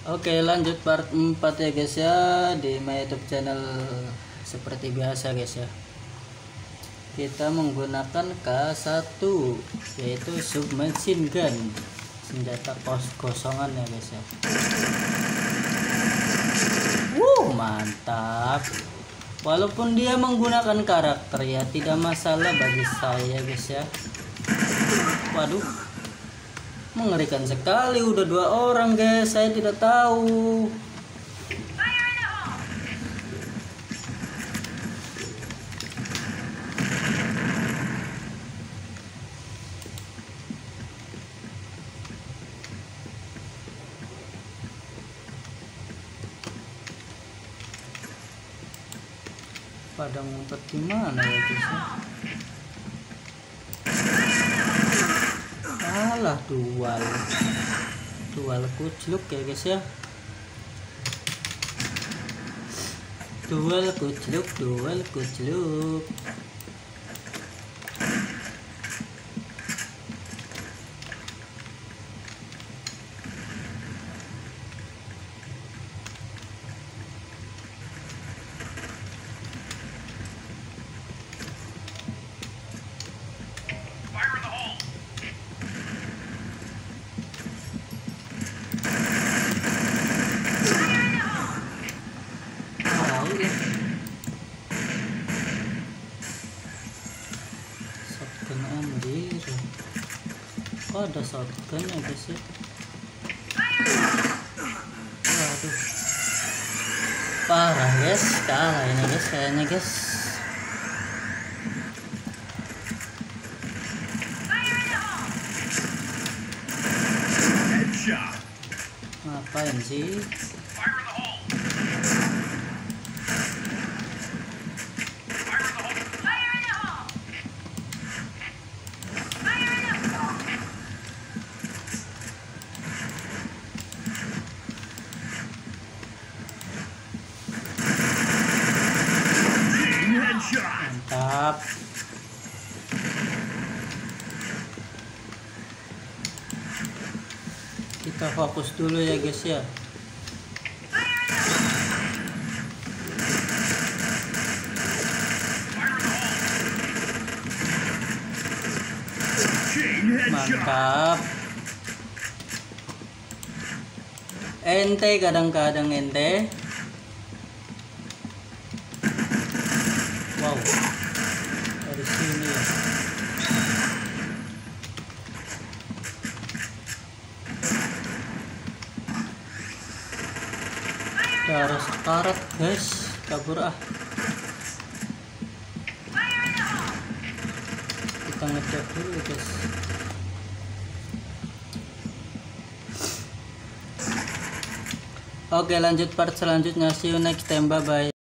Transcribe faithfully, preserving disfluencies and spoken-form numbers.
Oke, lanjut part empat ya guys ya di my YouTube channel. Seperti biasa guys ya, kita menggunakan K satu yaitu submachine gun, senjata kos kosongan ya guys ya. Wuh, mantap. Walaupun dia menggunakan karakter ya tidak masalah bagi saya guys ya. Waduh, mengerikan sekali, udah dua orang guys, saya tidak tahu. Pada ngumpet gimana ya guys ya? Alah, dual dual kucluk ya guys ya, dual kucluk dual kucluk. Shotgun anjir, kok ada shotgun ya guys ya. Waduh, parah guys, kalah ini guys kayaknya guys. Ngapain sih? Mantap. Kita fokus dulu ya guys ya. Mantap. Ente kadang-kadang ente. Wow, dari sini ya. Darah sekarat guys, kabur ah. Kita ngecek dulu guys. Oke, lanjut part selanjutnya. See you next time, bye bye.